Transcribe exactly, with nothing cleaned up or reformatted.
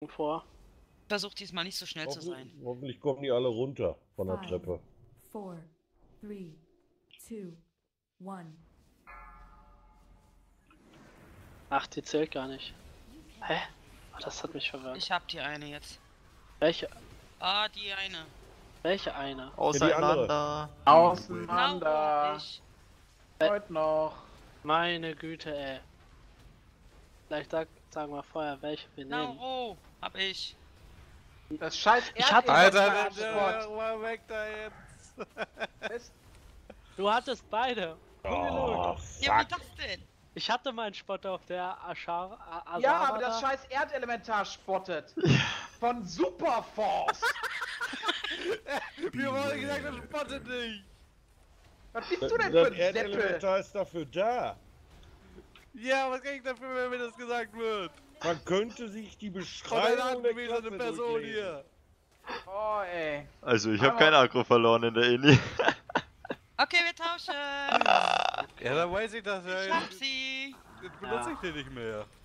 vor. Versuch diesmal nicht so schnell zu sein. Hoffentlich kommen die alle runter von der Five, Treppe. four, three, two, one. Ach, die zählt gar nicht. Hä? Oh, das hat mich verwirrt. Ich hab die eine jetzt. Welche? Ah, die eine. Welche eine? Auseinander. Genau, Auseinander. ich. Heute noch. Meine Güte, ey. Vielleicht sag, sagen wir vorher, welche wir nehmen. Nauro, hab ich. Das scheiß Ich hatte- Erdbeer- Alter, der war weg da jetzt. Du hattest beide. Oh, Ja, wie fuck. das denn? Ich hatte meinen Spot auf der Ashar. A- Ja, Asara aber das da. scheiß Erdelementar spottet. Von Superforce. Wir wollen gesagt, das spottet nicht. Was bist du denn Das für ein Seppel? Erdelementar ist dafür da. Ja, was krieg ich dafür, wenn mir das gesagt wird? Man könnte sich die Von einer Beschreibung der angewiesene Klasse Person durchlesen. hier. Oh, ey. Also ich habe Aber- kein Aggro verloren in der Inni. Okay, wir tauschen. Ja, dann weiß ich das ja. Ich hab Jetzt, sie. jetzt benutze ich den nicht mehr.